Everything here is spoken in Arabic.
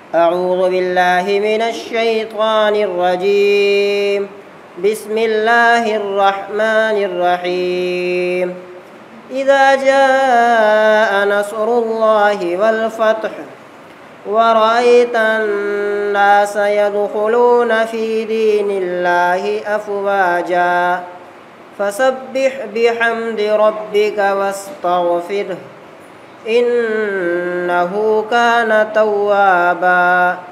أعوذ بالله من الشيطان الرجيم. بسم الله الرحمن الرحيم. إذا جاء نصر الله والفتح ورأيت الناس يدخلون في دين الله أفواجا فسبح بحمد ربك واستغفره إنه كان توابا.